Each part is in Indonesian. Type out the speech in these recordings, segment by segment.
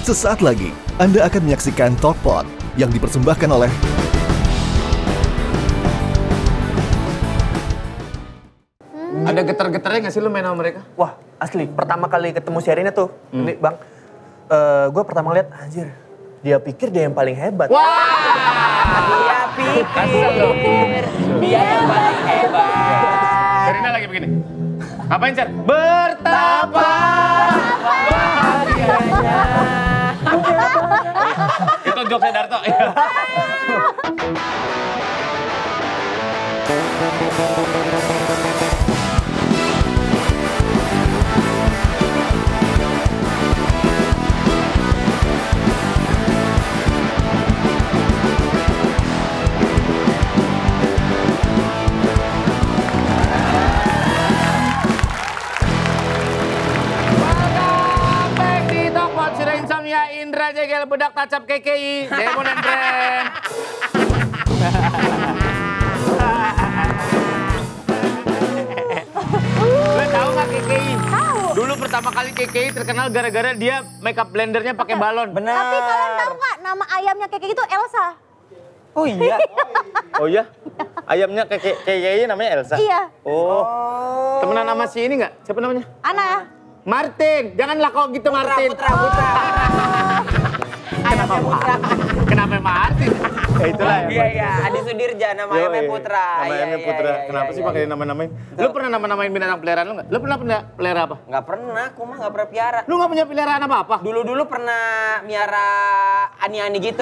Sesaat lagi, Anda akan menyaksikan TalkPod yang dipersembahkan oleh Ada getar-getarnya nggak sih lu main sama mereka? Wah, asli. Pertama kali ketemu Sherina tuh, ini Bang. Gue pertama lihat, anjir, dia pikir dia yang paling hebat. Wah! Dia pikir dia yang paling hebat. Sherina lagi begini. Ngapain, Cer? Bertapa bahagianya. Itu jokesnya Darto. Insomnia, Indra, Jegel, Bedak, Tacap, KKI, Demon and Brand. Lo tau gak KKI? Tahu. Dulu pertama kali KKI terkenal gara-gara dia makeup blendernya pakai balon. Benar. Tapi kalian tahu nggak nama ayamnya kayak gitu Elsa? Oh iya. Oh iya? Ayamnya kayak namanya Elsa? Iya. Oh. Temenan sama si ini gak? Siapa namanya? Ana. Martin. Janganlah kok gitu Martin. Putra. Kenapa Martin? Ya itulah ya. Iya. Adi Sudirja namanya Putra. Namanya Putra. Kenapa sih pakai nama-namain? Lu pernah nama-namain binatang peliharaan lu nggak? Lu pernah pelihara apa? Nggak pernah, aku mah nggak pernah piara. Lu nggak punya peliharaan apa-apa? Dulu pernah miara ani-ani gitu.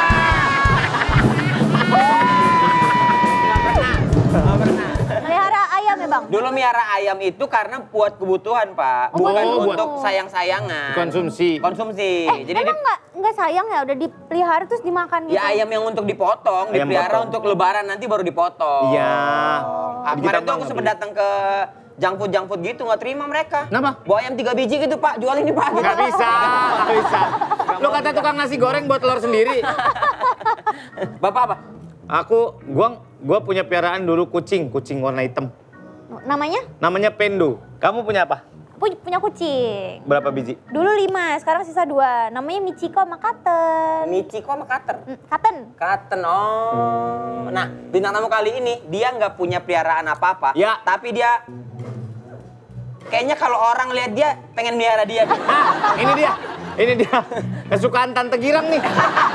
Nggak pernah. Melihara ayam ya Bang? Dulu miara ayam itu karena buat kebutuhan, Pak. Bukan buat- untuk sayang-sayangan. Konsumsi. Konsumsi. Jadi Emang nggak sayang ya udah dipelihara terus dimakan gitu? ya ayam yang untuk dipotong, Ayam dipelihara potong. untuk lebaran nanti baru dipotong. Iya. Kemarin tuh aku sempat datang ke junk food gitu, nggak terima mereka. Kenapa? Bawa ayam 3 biji gitu, Pak. Jual ini, Pak. Gitu. Nggak bisa. Lu kata tukang nasi goreng buat telur sendiri. Bapak apa? Gua punya piaraan dulu kucing warna hitam. Namanya? Namanya Pendo. Kamu punya apa? Punya kucing. Berapa biji? Dulu 5, sekarang sisa 2. Namanya Michiko sama Katen. Michiko sama Kater. Katen. Katen, oh. Nah, bintang tamu kali ini, dia nggak punya peliharaan apa-apa. Ya. Tapi dia, kayaknya kalau orang lihat dia, pengen melihara dia. Ini dia. Kesukaan Tante Girang nih.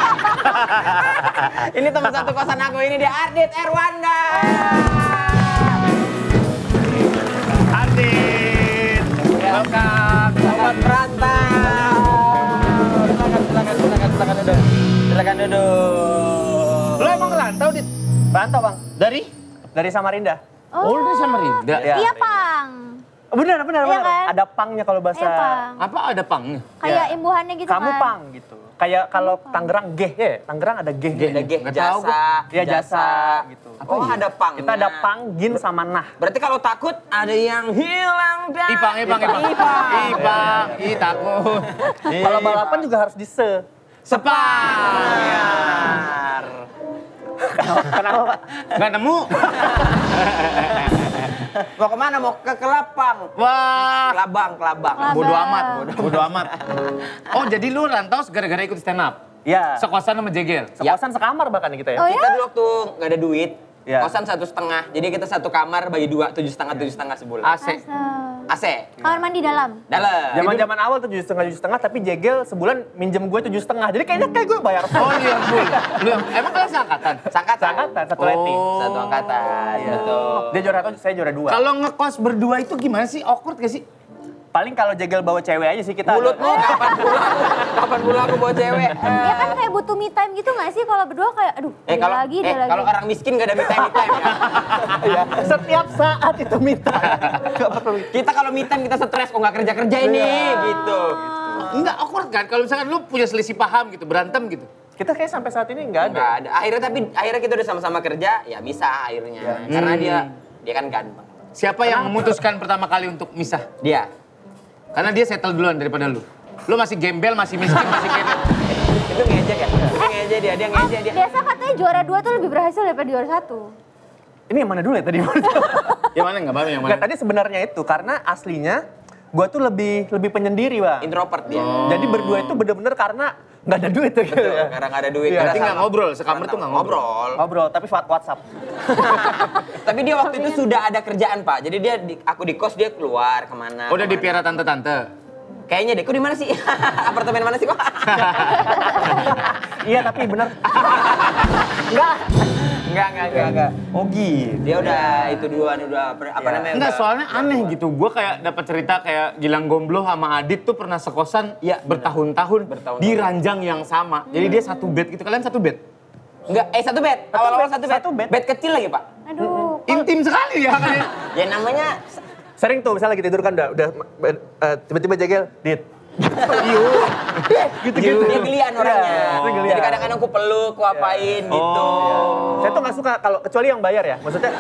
Ini teman satu kosan aku, ini dia Ardit Erwanda. Ardit. Welcome. Selamat merantau. Silakan duduk. Lu emang ngerantau, Dit? Rantau Bang, Dari Samarinda. Oh, lu dari Samarinda. Iya. Iya Pang. Bener. Iya kan? Ada pangnya kalau bahasa. Iya Pang. Apa ada pangnya? Kayak imbuhannya gitu Kamu kan. pang gitu. Kayak kalau Tangerang geh ya, Tangerang ada geh. Ada G, Nggak tahu jasa. Iya jasa gitu. Oh, ada pang. Kita ada pang, gin sama nah. Berarti kalau takut ada yang hilang dan Ipang. Ih, takut. Kalau balapan juga harus di se. Separ. Kenapa Pak? Nggak nemu. Mau kemana? Mau ke Kelapang. Wah. Kelabang. Bodo amat. Oh, jadi lu rantau gara-gara ikut stand up? Iya. Sekosan sama Jegel? Sekosan sekamar bahkan kita ya. Oh Kita ya? dulu waktu nggak ada duit, Ya. kosan 1,5. Jadi kita satu kamar bagi 2, 7,5 sebulan. AC. AC. Kamar mandi dalam. Dalam. Zaman awal tuh 7,5 tapi Jegel sebulan minjem gue 7,5. Jadi kayaknya gue bayar. Oh iya, full. Emang kalian seangkatan? Sangkatan. Satu rating. Satu angkatan. Iya. Betul. Dia juara 1, saya juara 2. Kalau ngekos berdua itu gimana sih? Awkward gak sih? Paling kalau Jegel bawa cewek aja sih kita. Mulutmu kapan pulang aku bawa cewek. Dia kan kayak butuh me time gitu gak sih? Kalau berdua kayak aduh dia lagi. Kalau orang miskin gak ada me time ya. Iya. Setiap saat itu minta. Kita kalau me time kita stres kok nggak kerja ini gitu. Enggak awkward kan? Kalau misalkan lu punya selisih paham gitu, berantem gitu. Kita kayak sampai saat ini nggak ada. Nggak ada. Akhirnya kita udah sama-sama kerja, ya bisa akhirnya. Karena dia kan ganteng. Siapa yang memutuskan pertama kali untuk misah? Dia. Karena dia settle duluan daripada lu. Lu masih gembel, masih miskin, masih kayak Itu ngejek ya? Dia ngejek dia ngejek dia. Biasa katanya juara 2 tuh lebih berhasil daripada juara 1. Ini yang mana dulu ya tadi? Yang mana nggak paham yang mana? Nggak, tadi sebenarnya itu karena aslinya gue tuh lebih penyendiri, Bang. Introvert dia. Jadi berdua itu bener-bener karena nggak ada duit tuh. Betul, karena nggak ada duit. Iya. karena Berarti nggak sama- ngobrol, sekamar tuh nggak ngobrol. Ngobrol, tapi WhatsApp. Tapi dia waktu itu sudah ada kerjaan, Pak. Jadi aku di kos, dia keluar kemana. Udah kemana. dipiara tante-tante. Kayaknya deh, kok di mana sih? Apartemen mana sih kok? Iya, tapi bener. Enggak. Oh gitu. Dia udah itu duluan, udah apa Ya. namanya? Enggak, udah- soalnya aneh gitu. Gue kayak dapat cerita kayak Gilang Gomblo sama Adit tuh pernah sekosan Iya, bertahun-tahun di ranjang yang sama. Jadi dia satu bed gitu. Kalian satu bed? Enggak, satu bed. Awal-awal satu bed. Satu bed. Bed kecil lagi, Pak. Aduh. Intim sekali ya kan? Ya namanya Sering tuh misalnya lagi tidur kan udah tiba-tiba jegel, Dit. gitu-gitu. Dia gelian orangnya. Iya, gelian. Jadi kadang-kadang aku peluk, aku apain gitu. Saya tuh nggak suka kalau kecuali yang bayar ya. Maksudnya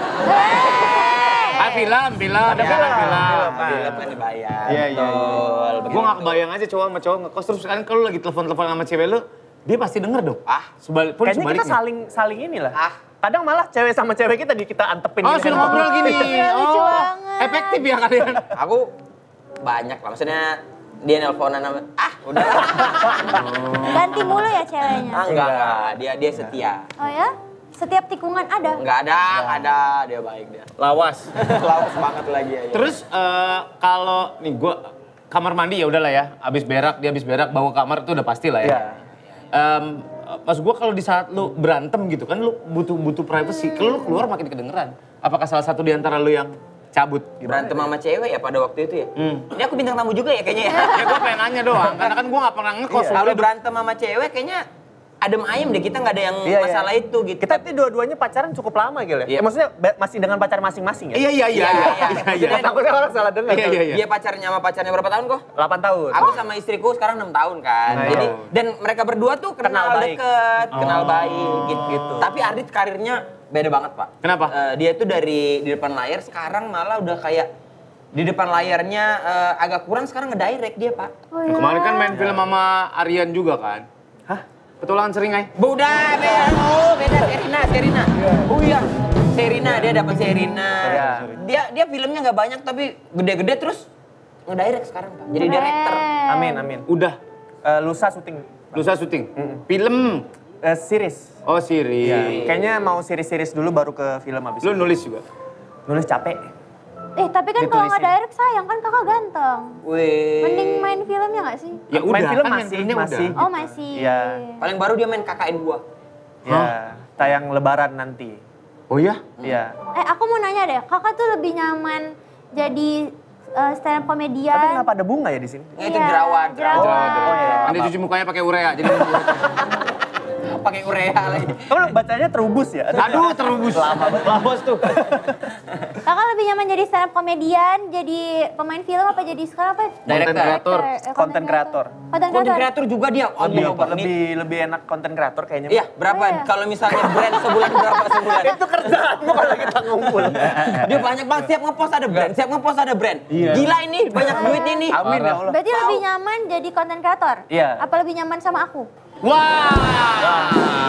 Ah, film. Ada film. Film kan dibayar. Iya. Betul. Gue gak kebayang aja cowok sama cowok ngekos terus kan kalau lagi telepon-telepon sama cewek lu, dia pasti denger dong. kayaknya kita saling inilah. Kadang malah cewek sama cewek kita antepin. Oh, gini sudah kan. ngobrol gini. Iya, lucu Oh, banget. efektif ya kalian. Aku banyak lah, maksudnya dia nelponan sama, udah. Ganti mulu ya ceweknya. Enggak. Dia setia. Oh ya? Setiap tikungan ada? Enggak ada, dia baik dia. Lawas. Lawas banget lagi ya. Terus kalau nih gue kamar mandi ya udahlah ya, dia habis berak bawa kamar itu udah pasti lah ya. Iya. Maksud gue kalau di saat lu berantem gitu kan lu butuh privacy, kalau lu keluar makin kedengeran. Apakah salah satu di antara lu yang cabut? Berantem sama cewek ya pada waktu itu ya. Ini aku bintang tamu juga ya kayaknya ya. Ya gue pengen nanya doang, karena kan gue gak pernah ngekos. Kalau berantem sama cewek kayaknya adem ayem deh, kita nggak ada yang Iya, masalah itu gitu. Kita tuh dua-duanya pacaran cukup lama gitu ya. Iya. Maksudnya masih dengan pacar masing-masing ya? Iya. Maksudnya Takutnya orang salah dengar. Iya, tuh. iya. Dia pacarnya sama pacarnya berapa tahun kok? 8 tahun. Aku sama istriku sekarang 6 tahun kan. Nah, Jadi iya. dan mereka berdua tuh Kenal kenal baik. deket, kenal baik gitu. Tapi Ardit karirnya beda banget, Pak. Kenapa? Dia tuh dari di depan layar sekarang malah udah kayak di depan layarnya agak kurang, sekarang ngedirect dia, Pak. Oh, ya. Kemarin kan main film sama Aryan juga kan? Hah? Petualangan Seringai. Udah, beda Serina. Oh iya, Serina, dia dapat Serina. Iya. Dia filmnya nggak banyak tapi gede-gede terus ngedirect sekarang, Pak. Jadi director. Amin. Udah, Lusa syuting. lusa syuting. Film. Series. Oh, series. Iya. Kayaknya mau series dulu baru ke film habis. Lu nulis juga? Nulis capek. Tapi kan kalau nggak Ditulisin. direct sayang kan kakak ganteng. Wih. Mending main filmnya nggak sih? Ya Main film kan main masih, filmnya masih. udah. Oh masih. Iya. Paling baru dia main KKN 2. Ya, tayang lebaran nanti. Oh ya? Iya. Aku mau nanya deh, kakak tuh lebih nyaman jadi stand up Tapi komedian? kenapa ada bunga ya di sini? Itu jerawat. Oh, iya. Kan dia cuci mukanya pakai urea, jadi Pakai urea lagi. Kamu bacanya terubus ya? aduh terubus. Lawas tuh. Kakak lebih nyaman jadi stand up komedian, jadi pemain film apa jadi sekarang apa? Content creator. Konten kreator. Konten Konten kreator. kreator juga dia. Lebih enak konten kreator kayaknya. Iya, berapa? Oh, iya. Kalau misalnya brand sebulan berapa sebulan? Itu kerjaan bukan lagi kita ngumpul. Dia banyak banget, siap ngepost ada brand, Gila ini, banyak duit ini. Amin ya Allah. Berarti lebih nyaman jadi konten kreator? Iya. Apa lebih nyaman sama aku? Wah.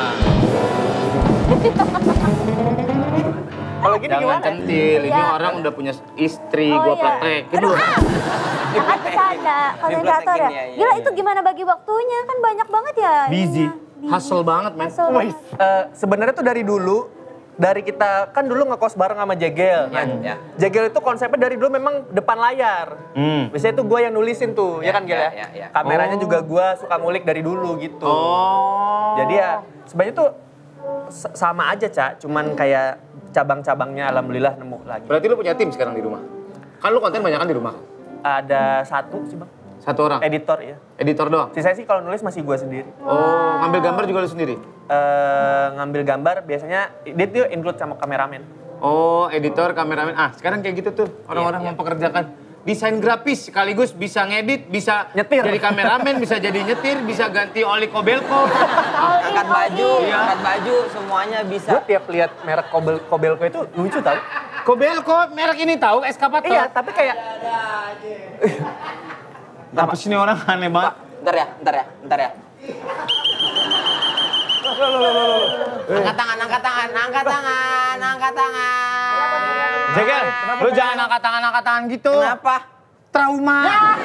Kalau gini Jangan gimana? centil, ini Iya. orang udah punya istri, Oh, gua iya. praktek. Gitu. Kan bercanda, konten kreator ya? Iya, iya, Gila iya. itu gimana bagi waktunya? Kan banyak banget ya. Busy. ininya. Hustle banget, men. Hustle banget. Sebenarnya tuh dari kita kan dulu ngekos bareng sama Jegel. Iya. Jegel itu konsepnya dari dulu memang depan layar. Biasanya tuh gue yang nulisin tuh, ya kan Gel ya? Iya. Kameranya juga gue suka ngulik dari dulu gitu. Oh. Jadi ya sebenarnya tuh sama aja, Cak. Cuman kayak cabang-cabangnya alhamdulillah nemu lagi. Berarti lu punya tim sekarang di rumah? Kan lu konten banyak kan di rumah? Ada satu sih Bang, Satu orang? editor ya. Editor doang? Sisanya sih kalau nulis masih gue sendiri. Oh, ngambil gambar juga lu sendiri? Ngambil gambar biasanya dia tuh include sama kameramen. Oh, editor, kameramen. Ah, sekarang kayak gitu tuh. Orang-orang mempekerjakan desain grafis sekaligus bisa ngedit, bisa Nyetir. jadi kameramen, bisa jadi nyetir, bisa ganti oli kobelko. Angkat baju, semuanya bisa. Gue tiap lihat merek Kobelko itu lucu tau. Kobelko, merek ini tahu, eskavator. Iya, tapi kayak Apa sih ini orang aneh banget? Bentar ya. Angkat tangan. Jegel, lu jangan angkat tangan gitu. Kenapa? trauma.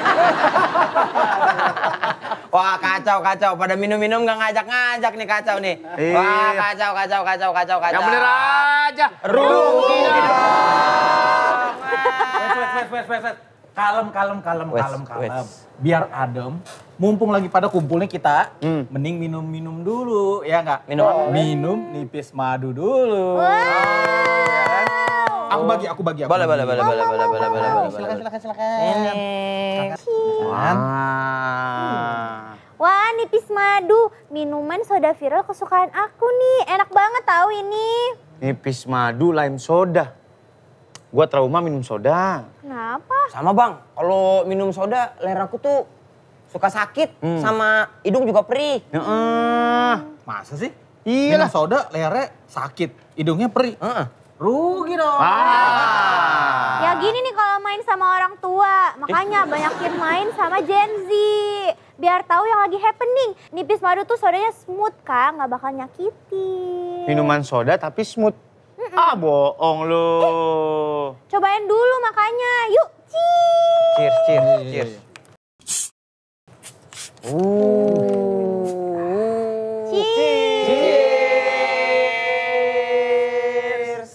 Wah kacau. Pada minum-minum nggak ngajak-ngajak nih kacau nih. Wah kacau. Yang bener aja. Rugi dong. Wes. Kalem. Wes. Biar adem. Mumpung lagi pada kumpulnya kita, mending minum-minum dulu, ya nggak? Minum apa? Minum nipis madu dulu. Aku bagi. Boleh. Silakan. Wah, nipis madu. Minuman soda viral kesukaan aku nih. Enak banget tahu ini. Nipis madu, lime soda. Gua trauma minum soda. Kenapa? Sama bang, kalau minum soda leher aku tuh suka sakit sama hidung juga perih. Masa sih? Iyalah. Minum soda lehernya sakit, hidungnya perih. Rugi dong. Ya gini nih kalau main sama orang tua. Makanya banyakin main sama Gen Z. Biar tahu yang lagi happening. Nipis madu tuh sodanya smooth Kak, nggak bakal nyakitin. Minuman soda tapi smooth. Bohong lu. Cobain dulu makanya. Yuk, Cheers. Cheers.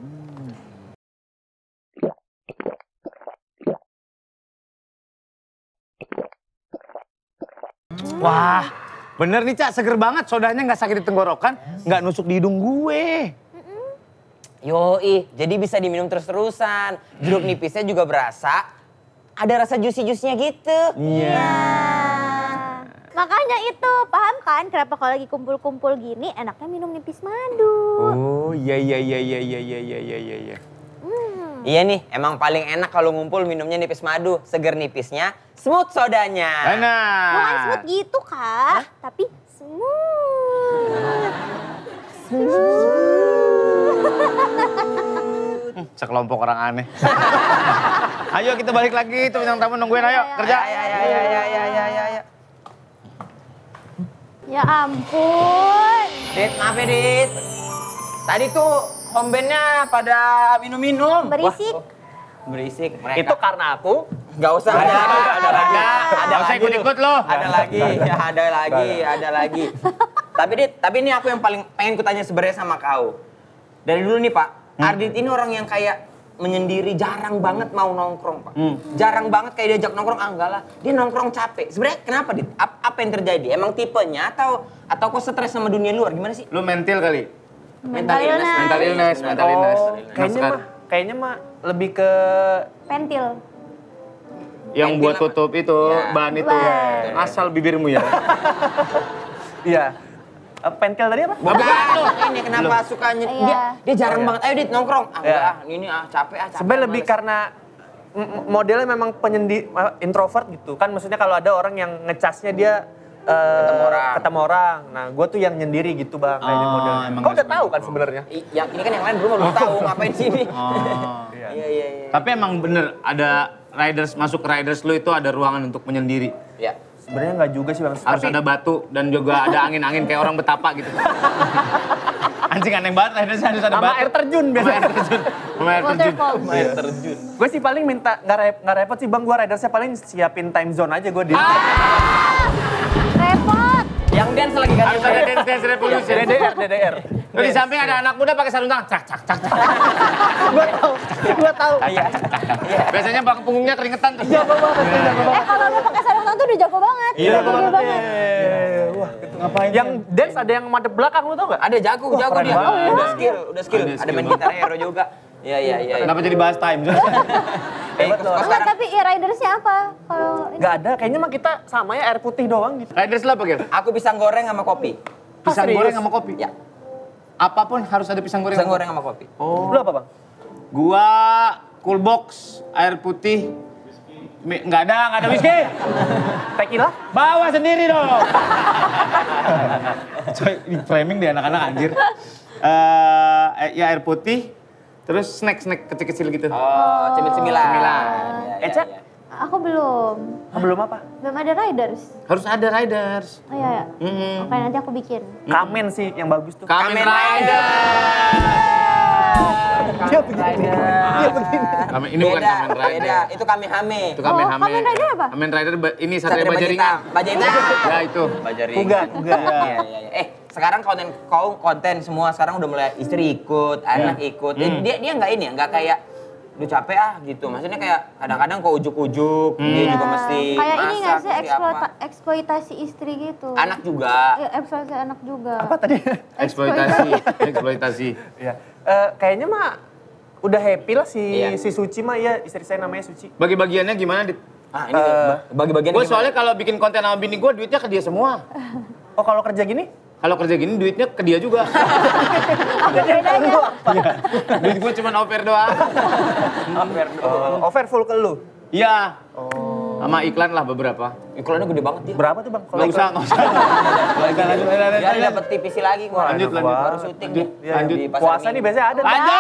Wah, bener nih Cak, seger banget. Sodanya nggak sakit di tenggorokan, nggak nusuk di hidung gue. Yoi, jadi bisa diminum terus-terusan. Jeruk nipisnya juga berasa, ada rasa juicy-juicynya gitu. Iya. Makanya itu, paham kan kenapa kalau lagi kumpul-kumpul gini enaknya minum nipis madu. Oh, iya. Iya nih, emang paling enak kalau ngumpul minumnya nipis madu. Seger nipisnya, smooth sodanya. Enak. Bukan smooth gitu Kak, tapi smooth. Sekelompok orang aneh. Ayo kita balik lagi, tuh bintang tamu nungguin, ayo kerja. Ya. Ya ampun. Dit, maaf ya Dit. Tadi tuh home band-nya pada minum-minum. Berisik. Berisik. Mereka. Itu karena aku. Nggak usah. Ada lagi. Nggak usah ikut-ikut lo. Ada lagi. Tapi ini aku yang paling pengen kutanya sebenarnya sama kau. Dari dulu nih Pak, Ardit ini orang yang kayak menyendiri, jarang banget mau nongkrong Pak. Jarang banget kayak diajak nongkrong, enggak lah. Dia nongkrong capek. Sebenarnya kenapa Dit? Apa yang terjadi? Emang tipenya atau kok stres sama dunia luar? Gimana sih? Lu mentil kali. Mental illness. Mental illness. Kayaknya mah lebih ke Pentil. Yang buat tutup itu, Ya. bahan itu. Bahan. Asal bibirmu ya. iya. Pentil tadi apa? Bukan loh, ini kenapa sukanya dia jarang banget. Ayo Dit nongkrong. Ini capek. Sebenarnya lebih karena modelnya memang introvert gitu kan. Maksudnya kalau ada orang yang ngecasnya dia ketemu orang. Nah, gue tuh yang nyendiri gitu bang. Kayaknya modelnya. emang Kau udah nggak tahu suka kan sebenarnya? Yang ini kan yang lain belum tahu ngapain sini. Iya. Tapi emang bener, ada riders, masuk ke riders lu itu ada ruangan untuk menyendiri. Ya. Sebenarnya nggak juga sih bang. Harus ada batu dan juga ada angin-angin kayak orang betapa gitu. Anjing aneh banget, ridersnya harus ada Sama batu. air terjun biasanya. Sama air terjun. Waterfall. terjun. Gue sih paling minta nggak repot sih bang. Gue ridersnya paling siapin time zone aja gue di. Repot. Yang dance lagi kan. Harus ada dance revolution. DDR. Terus di samping ada anak muda pakai sarung tangan. Cak. Gue tahu. Iya. Biasanya punggungnya keringetan tuh. Kalau udah pakai sarung tangan tuh udah jago banget. Iya, Jago banget. Wah, itu ngapain? Yang dance ada yang madep belakang lu tau gak? Ada jago keren dia. banget. Udah skill. Ada Ada skill main banget. gitar hero juga. Iya. Kenapa jadi bahas time? Hebat loh. Enggak, tapi ridersnya apa? Kalau ini Gak ada, kayaknya mah kita sama ya air putih doang gitu. Riders lo apa Gil? Aku pisang goreng sama kopi. Pisang serius? goreng sama kopi? Ya, Apapun harus ada pisang goreng. pisang goreng sama kopi. Lu apa bang? Gua cool box, air putih. Nggak ada whisky. Tequila? Bawa sendiri dong. Coy, di framing deh anak-anak anjir. Ya air putih, terus snack kecil-kecil gitu. Oh, cemil-cemilan. Eca? aku belum. Belum apa? Belum ada riders. Harus ada riders. Oh iya. Oke, nanti aku bikin. Kamen sih yang bagus tuh. Kamen Rider. Ini bukan Kamen Rider. Beda, itu Kamehame. Itu Kamehame. Kamen Rider apa? Kamen Rider ini Satria Baja Ringan. Baja Hitam. Ya itu. Baja Ringan. Kuga. Iya. Sekarang konten semua sekarang udah mulai istri ikut, anak ikut. Dia nggak ini ya, nggak kayak udah capek gitu. Maksudnya kayak kadang-kadang kok ujuk-ujuk, dia juga mesti kayak ini nggak masak, sih mesti apa. eksploitasi istri gitu. Anak juga. Ya, eksploitasi anak juga. Apa tadi? Eksploitasi. Ya. Kayaknya mah udah happy lah Iya. si Suci mah ya, istri saya namanya Suci. Bagi-bagiannya gimana, Dit? Ini bagi-bagian Gue soalnya kalau bikin konten sama bini gue, duitnya ke dia semua. Oh kalau kerja gini? Kalau kerja gini, duitnya ke dia juga. Duit gue cuma over doang. Over full ke lu? Iya. Sama iklan lah beberapa. Iklannya gede banget ya. Berapa tuh bang? Nggak usah. Dia dapat TPC lagi gua. Lanjut. Baru syuting nih. Lanjut. Di Pasar Puasa Minggu. nih biasanya ada. Aja.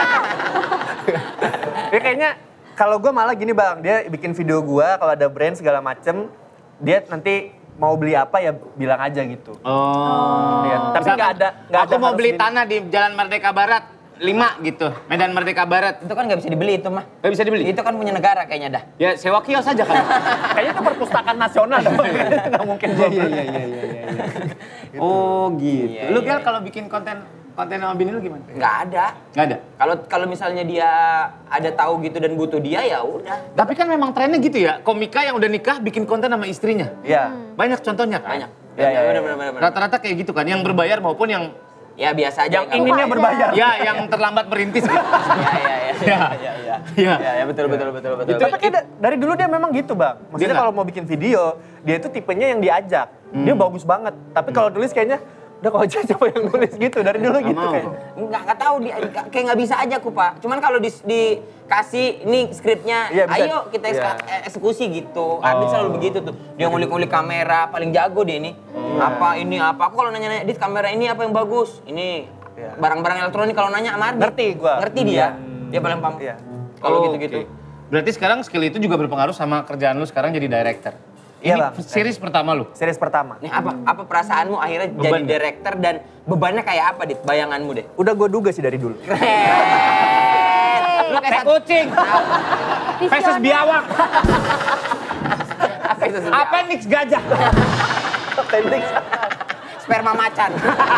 Ya kayaknya kalau gue malah gini bang, dia bikin video gue kalau ada brand segala macem, dia nanti mau beli apa ya bilang aja gitu. Oh. Ya, tapi nggak ada. Aku mau harus beli tanah di Jalan Merdeka Barat 5 gitu. Medan Merdeka Barat. Itu kan nggak bisa dibeli itu mah. Nggak bisa dibeli? Itu kan punya negara kayaknya dah. Ya sewa kios aja kan. Kayaknya itu perpustakaan nasional dong. Nggak mungkin gue beli. Oh gitu. Iya, Lu iya. Gel kalau bikin konten sama bini lu gimana? Nggak ada. Nggak ada. Kalau misalnya dia ada tahu gitu dan butuh dia ya udah. Tapi kan memang trennya gitu ya. Komika yang udah nikah bikin konten sama istrinya. Iya. Banyak contohnya kan? Banyak. Ya. Bener. Rata-rata kayak gitu kan. Yang berbayar maupun yang Ya biasa aja. Yang inginnya berbayar. ya yang terlambat merintis gitu. Iya. Ya betul. Itu tapi kayak dari dulu dia memang gitu bang. Maksudnya nggak? kalau mau bikin video, dia itu tipenya yang diajak. Dia bagus banget. Tapi kalau tulis kayaknya, udah kau aja coba yang nulis gitu. Dari dulu gitu mau. kayaknya. Nggak tahu dia kayak nggak bisa aja aku Pak. Cuman kalau dikasih ini skripnya, Iya, bisa. ayo kita Iya. eksekusi gitu. Adit selalu begitu tuh. Dia ngulik-ngulik kamera, paling jago dia ini. Apa ini apa? Aku kalau nanya-nanya, Dit kamera ini apa yang bagus? Ini Iya. barang-barang elektronik kalau nanya sama Adit. Ngerti gua. Ngerti dia. Dia paling paham. Iya. Kalau Oh, gitu-gitu. oke. Berarti sekarang skill itu juga berpengaruh sama kerjaan lu sekarang jadi director. Iya, Ini Bang. series pertama lu? Series pertama. Nih apa perasaanmu akhirnya jadi Beban nggak? director dan bebannya kayak apa Dit? Bayanganmu deh. Udah gue duga sih dari dulu. Keren. Lu kayak kucing. Feses biawak. Feses Appendix gajah. Appendix. sperma macan.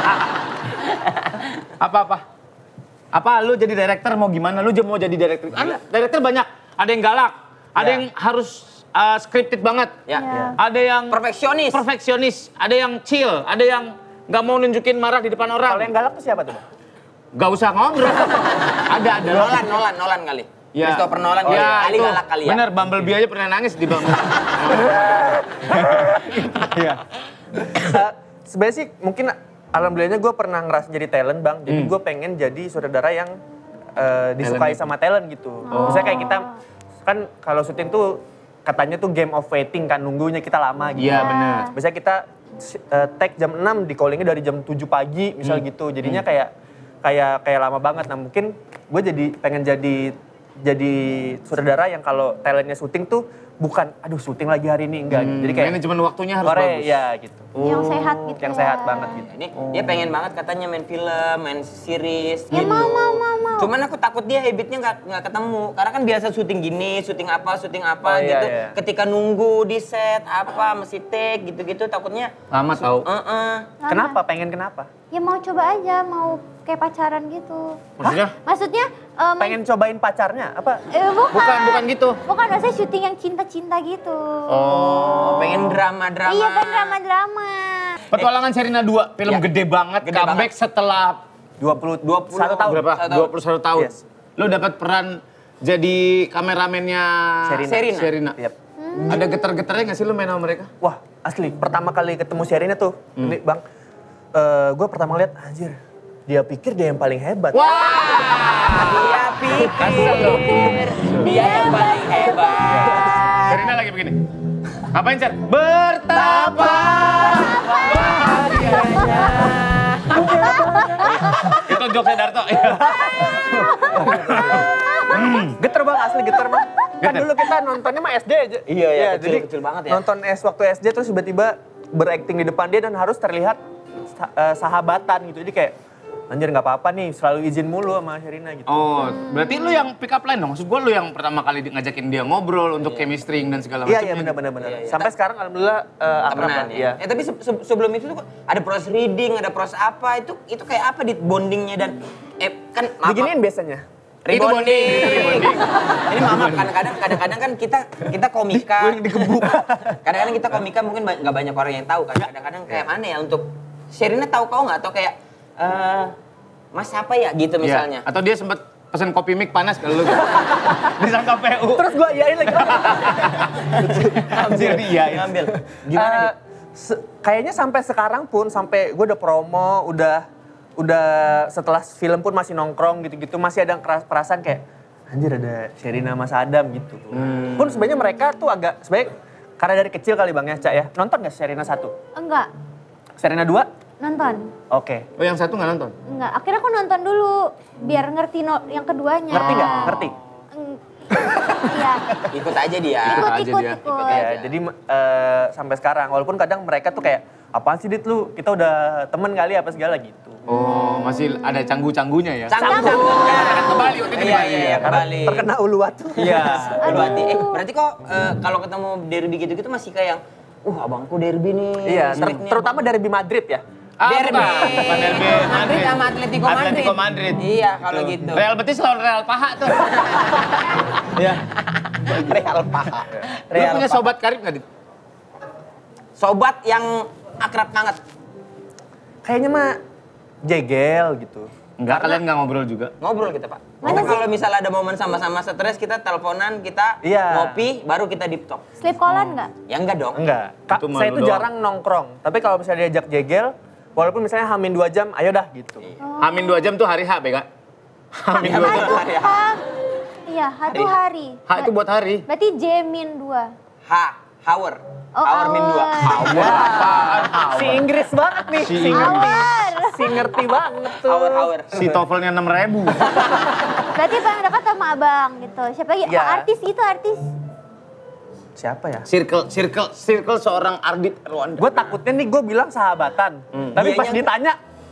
Apa lu jadi director mau gimana? Lu mau jadi director? Director banyak. Ada yang galak, ada yang harus scripted banget. Ya. Ada yang Perfeksionis. ada yang chill, ada yang nggak mau nunjukin marah di depan orang. Kalau yang galak tuh siapa tuh bang? Gak usah ngobrol. ada. Nolan kali. Ya. Christopher Nolan kali itu. galak kali ya. Bener, Bumblebee aja pernah nangis di Bumblebee. Iya. Sebenarnya sih mungkin alhamdulillahnya gue pernah ngerasa jadi talent bang. Jadi gue pengen jadi saudara yang disukai Talent. sama talent gitu. Misalnya kayak kita kan kalau syuting tuh katanya tuh game of waiting kan, nunggunya kita lama gitu. Iya bener. Biasanya kita tag jam 6, di callingnya dari jam 7 pagi misal gitu. Jadinya kayak lama banget. Nah mungkin gue pengen jadi saudara yang kalau talentnya syuting tuh bukan aduh syuting lagi hari ini enggak gitu. Jadi kayak Manajemen waktunya harus sore, bagus. ya gitu. Yang sehat gitu Yang ya. sehat banget gitu. Ini dia pengen banget katanya main film, main series Ya gitu. mau. Cuman aku takut dia habitnya nggak ketemu. Karena kan biasa syuting gini, syuting apa Oh, iya, gitu. iya. Ketika nunggu di set apa mesti take gitu-gitu takutnya. Lama tau. Kenapa? Pengen kenapa? Ya mau coba aja, mau kayak pacaran gitu. Maksudnya? Maksudnya Pengen cobain pacarnya? Apa? Bukan gitu. Bukan, maksudnya syuting yang cinta-cinta gitu. Oh, pengen drama-drama. Iya kan drama-drama. Petualangan Sherina 2, film Ya. gede banget, Gede comeback banget. setelah 21 tahun. berapa? 21 tahun. Yes. Lu dapat peran jadi kameramennya Sherina. Yep. Ada getar-getarnya nggak sih lu main sama mereka? Wah asli, pertama kali ketemu Sherina tuh, ini bang, gue pertama lihat, anjir, dia pikir dia yang paling hebat. Dia pikir dia yang paling hebat. Sherina lagi begini. Ngapain, Cer? Bertapa bahagianya. Itu jokesnya Darto. Geter bang, asli geter bang. Kan Geter. dulu kita nontonnya mah SD aja. Iya, jadi kecil banget ya. Nonton waktu SD terus tiba-tiba berakting di depan dia dan harus terlihat sahabatan gitu. Jadi kayak anjir nggak apa-apa nih, selalu izin mulu sama Sherina gitu. Oh, berarti lu yang pick up line dong? Maksud gue lu yang pertama kali ngajakin dia ngobrol untuk chemistry dan segala macam. Iya benar. Sampai sekarang alhamdulillah akrab lah. Temenan ya. Tapi sebelum itu tuh ada proses reading, ada proses apa, itu kayak apa di bondingnya dan kan Beginiin biasanya. Rebonding. Ini maaf kadang-kadang kan kita komika. Gue digebuk. Kadang-kadang kita komika mungkin nggak banyak orang yang tahu kan. Kadang-kadang kayak mana ya untuk Sherina tahu kau nggak atau kayak Mas apa ya gitu misalnya. Atau dia sempat pesan kopi mic panas kalau lu. Disangka PU. Terus gue iyain lagi. Ngambil. Gimana? Kayaknya sampai sekarang pun, sampai gue udah promo, udah setelah film pun masih nongkrong gitu-gitu, masih ada perasaan kayak anjir ada Sherina Mas Adam gitu. Pun sebenarnya mereka tuh agak sebenarnya karena dari kecil kali Bang ya, Cak ya. Nonton gak Sherina 1? Enggak, Sherina 2? nonton. Oke. Oh yang satu nggak nonton? Enggak, akhirnya aku nonton dulu biar ngerti yang keduanya. Ngerti nggak? Ngerti? Iya. Ikut aja dia. Ikut. Ya, jadi sampai sekarang walaupun kadang mereka tuh kayak apaan sih Dit lu? Kita udah temen kali apa segala gitu. Oh, masih ada canggu-canggunya ya? Canggung. Kembali waktu itu di Bali. Iya, kembali. Terkena Uluwatu. Iya, Uluwati. Berarti kok kalau ketemu derby gitu-gitu masih kayak abangku derby nih. Iya, Smith nih, terutama derby Madrid ya. Derby. Bukan derby Madrid sama Atletico Madrid. Atletico Madrid. Iya, kalau gitu. Real Betis lawan Real Paha tuh. Iya. Real Paha. Lu punya sobat karib nggak, Dit? Sobat yang akrab banget. Kayaknya mah jegel gitu. Enggak, kalian nggak ngobrol juga? Ngobrol kita, Pak. Kita kalau misalnya ada momen sama-sama stres, kita teleponan, kita ngopi, baru kita deep talk. Sleep callan nggak? Ya enggak dong. Enggak. Itu malu Saya itu doang. jarang nongkrong. Tapi kalau misalnya diajak jegel, walaupun misalnya hamin 2 jam, ayo dah gitu. Hamin 2 jam tuh hari H, Bega? Hamin 2 jam. Iya, satu hari. H itu buat hari. Berarti J-2. Hour. Oh, Hour min 2. Si Inggris banget nih. Si Hour. Si ngerti banget tuh. Hour. Si TOEFL-nya 6.000. Berarti paling dekat sama abang gitu. Siapa lagi? Iya. Oh, artis itu artis. Siapa ya? Circle seorang Ardit Rwanda. Gue takutnya nih gue bilang sahabatan. Tapi pas Dianya- ditanya,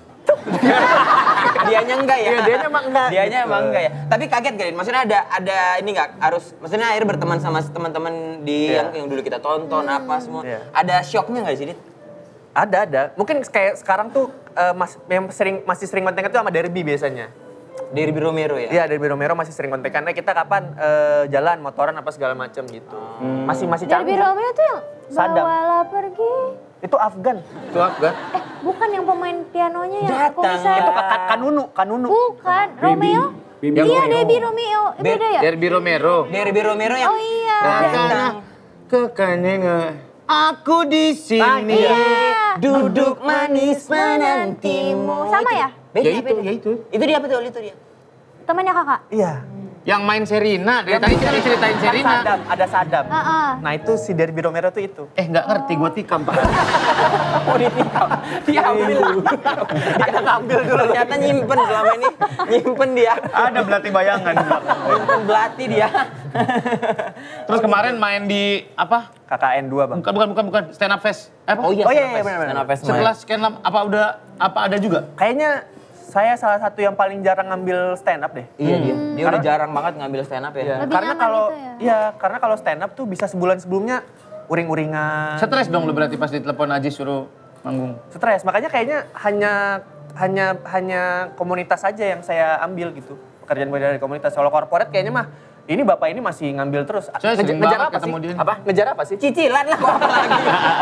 Dianya enggak ya? Iya, dianya emang enggak. Dianya gitu. emang enggak ya. Tapi kaget gak? Maksudnya ada ini enggak harus maksudnya akhirnya berteman sama teman-teman di Iya. yang dulu kita tonton apa semua. Iya. Ada shocknya enggak sih, Dit? Ada. Mungkin kayak sekarang tuh yang masih sering kontekan tuh sama Derby biasanya. Derby Romero ya? Iya, Derby Romero masih sering kontekan. Nah, kita kapan jalan, motoran apa segala macem gitu. Masih Derby canggung. Romeo tuh yang Saddam. bawalah pergi. Itu Afgan. Itu Afgan. Bukan yang pemain pianonya ya? Aku Datang. bisa. Itu Kanunu. Bukan, Romeo? Iya, Derby Romeo. Beda ya? Derby Romero. Derby Romero yang Oh iya. Karena kekannya aku di sini. Iya. duduk manis menantimu. Sama ya? Ya itu. Itu dia betul, itu dia. Temannya kakak? Iya. Yang main Sherina, dari tadi kita ceritain Sherina. Ada Saddam. Heeh. Nah itu si Derby Romero tuh itu. Nggak ngerti, gue tikam Pak. Oh ditikam. Dia ambil. Ada ngambil dulu. Ternyata nyimpen selama ini. Nyimpen dia. Ada belati bayangan. Nyimpen belati dia. Terus kemarin main di apa? KKN 2 bang. Bukan stand up fest. Apa? Oh iya benar. Setelah stand up apa ada juga? Kayaknya saya salah satu yang paling jarang ngambil stand up deh. Iya dia. Dia udah jarang banget ngambil stand up ya. Lebih Karena nyaman kalau gitu ya? karena kalau stand up tuh bisa sebulan sebelumnya uring-uringan. Stres dong lu berarti pas ditelepon Aji suruh manggung. Stres. Makanya kayaknya hanya komunitas aja yang saya ambil gitu. Pekerjaan dari komunitas. Kalau corporate kayaknya mah ini bapak ini masih ngambil terus. Saya sering banget ketemu dia. Apa? Ngejar apa sih? Cicilan lah kok lagi.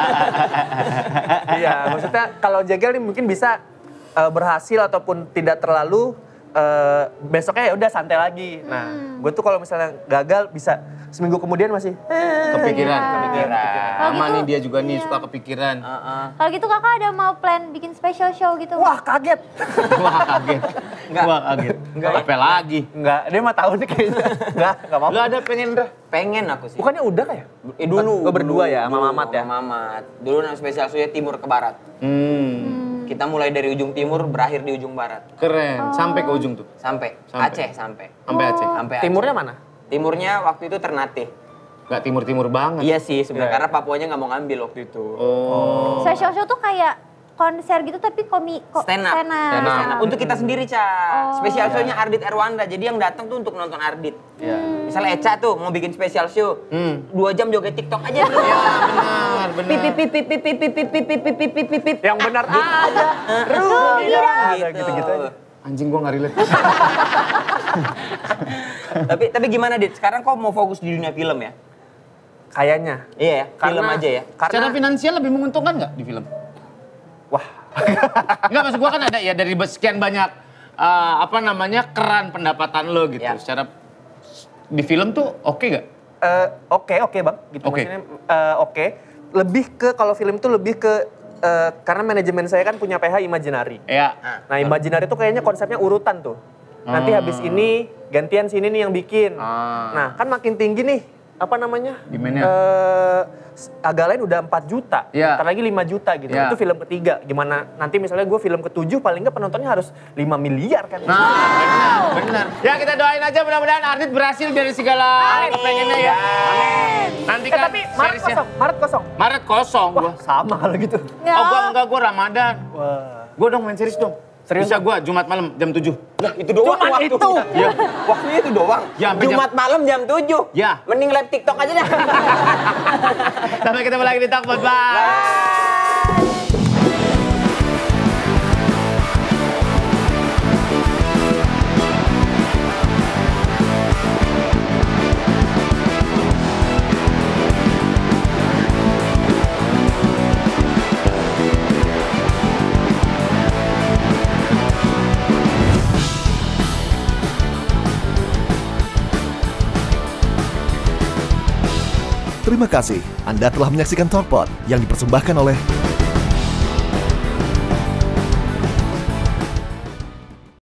Iya, maksudnya kalau jegel nih mungkin bisa berhasil ataupun tidak terlalu besoknya ya udah santai lagi. Nah, gue tuh kalau misalnya gagal bisa seminggu kemudian masih Kepikiran. Kalau Sama gitu, nih dia juga nih suka kepikiran. Kalau gitu kakak ada mau plan bikin special show gitu? wah kaget. Wah kaget. Wah kaget. Apa lagi? Enggak, dia mah tahu nih kayaknya. Enggak mau. Lu ada pengen dah? Pengen aku sih. Bukannya udah kayak? Dulu. Oh, berdua ya, sama Mamat ya? Sama Mamat. Dulu nama spesial suya timur ke barat. Kita mulai dari ujung timur, berakhir di ujung barat. Keren. Sampai ke ujung tuh. Sampai. Sampai. Aceh sampai. Sampai Aceh. Sampai Aceh. Timurnya mana? Timurnya waktu itu Ternate. Gak timur-timur banget. Iya sih sebenarnya karena Papuanya nggak mau ngambil waktu itu. Oh. Special show tuh kayak konser gitu tapi Stand up. Untuk kita sendiri, Ca. Spesial show-nya Ardit Erwanda. Jadi yang datang tuh untuk nonton Ardit. Misalnya Eca tuh mau bikin spesial show. 2 jam joget TikTok aja dulu. Iya, benar. Yang benar aja. Gitu-gitu aja. Anjing gua nggak relate. Tapi gimana, Dit? Sekarang kok mau fokus di dunia film ya? Kayaknya. Iya ya, film aja ya. Secara finansial lebih menguntungkan nggak di film? Wah. Enggak, maksud gua kan ada ya dari sekian banyak keran pendapatan lo gitu. Ya. Secara di film tuh oke nggak? Oke Bang, gitu Oke. maksudnya oke. Lebih ke kalau film tuh lebih ke karena manajemen saya kan punya PH Imaginary. Iya. Nah, Imaginary tuh kayaknya konsepnya urutan tuh. Nanti habis ini gantian sini nih yang bikin. Nah, kan makin tinggi nih Demand-nya. Agak lain udah 4 juta, Iya. ntar lagi 5 juta gitu. Iya. Itu film ketiga. Gimana nanti misalnya gue film ke-7 paling nggak penontonnya harus 5 miliar kan. Nah, benar. Ya kita doain aja mudah-mudahan Ardit berhasil dari segala kepengennya ya. Amin. Nanti kan Tapi Maret kosong, Maret kosong. Maret kosong gua. Wah, sama kalau gitu. Gua Ramadan. Wah. Gua dong main series dong. Serius? Bisa gua Jumat malam jam 7. Lah, itu doang Cuman waktu. itu? Iya. Waktunya itu doang. Ya, sampai Jumat malam jam 7. Ya. Mending live TikTok aja dah. Sampai ketemu lagi di Talkpot. Bye. Terima kasih Anda telah menyaksikan Talkpot yang dipersembahkan oleh